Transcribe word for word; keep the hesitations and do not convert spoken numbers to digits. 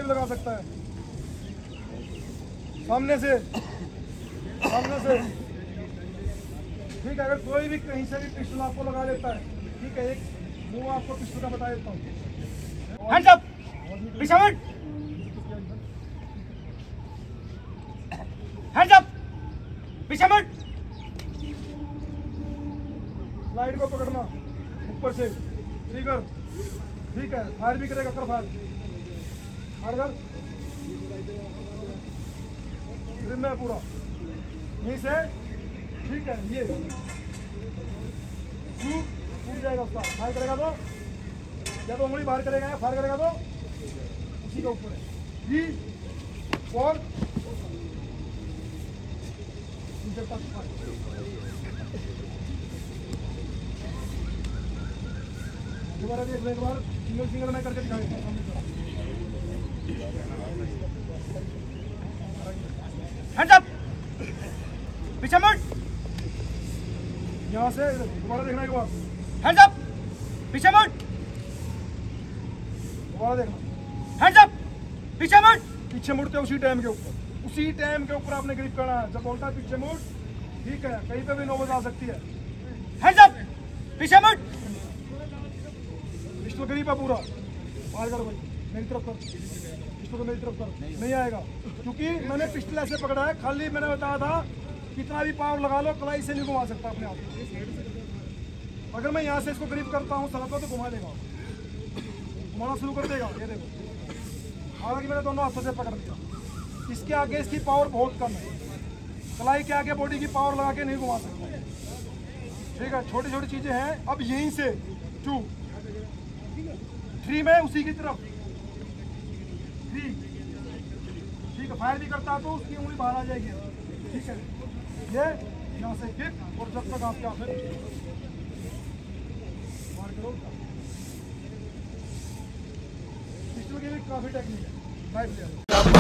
भी लगा सकता है, सामने से सामने से। ठीक है, अगर कोई भी कहीं से भी पिस्टल आपको लगा लेता है, ठीक है, एक मुंह आपको पिस्टल का बता देता हूँ। हैंड्स अप, पीछे मुड़, हैंड्स अप, पीछे मुड़। स्लाइड को पकड़ना ऊपर से, ठीक है, ठीक है, फायर भी करेगा, कर फायर, फायर कर, रिम में पूरा यहीं से, ठीक है, ये टूट जाएगा उसका, फायर करेगा तो या तो उंगली बाहर करेगा या फायर करेगा तो उसी के ऊपर है। थ्री फोर दोबारा भी एक बार सिंगल सिंगल मैं करके दिखाऊंगा। हैंड्स अप, पीछे मुड़, यहाँ से दोबारा देखना एक बार, हैंड्स अप, पीछे मुड़, दोबारा देखना, हैंड्स अप, पीछे मुड़। पीछे मुड़ते उसी टाइम के ऊपर, उसी टाइम के ऊपर आपने ग्रिप करना है। जब बोलता है पीछे मुड़, ठीक है, कहीं पे भी नौबत आ सकती है। हैंड्स अप, पीछे मुड़, पिस्टल ग्रिप है पूरा, बाहर कर भाई, मेरी तरफ कर, पिस्टल को मेरी तरफ कर, नहीं आएगा क्योंकि मैंने पिस्टल ऐसे पकड़ा है। खाली मैंने बताया था कितना भी पावर लगा लो, कलाई से नहीं घुमा सकता अपने आप। अगर मैं यहाँ से इसको ग्रिप करता हूँ सलाता तो घुमा देगा, घुमाना शुरू कर देगा। ये देखो, हालांकि मैंने दोनों हाथों से पकड़ लिया। इसके आगे इसकी पावर बहुत कम है, कलाई के आगे बॉडी की पावर लगा के नहीं घुमा सकता। ठीक है, छोटी छोटी चीजें हैं। अब यहीं से टू थ्री में उसी की तरफ थ्री, ठीक है, फायर भी करता तो उसकी उंगली बाहर आ जाएगी। ठीक है, ये यहाँ से किक, और जब तक आपके हाथ में मार करो। पिस्टल की भी काफी टेक्निक है, लाइफ ले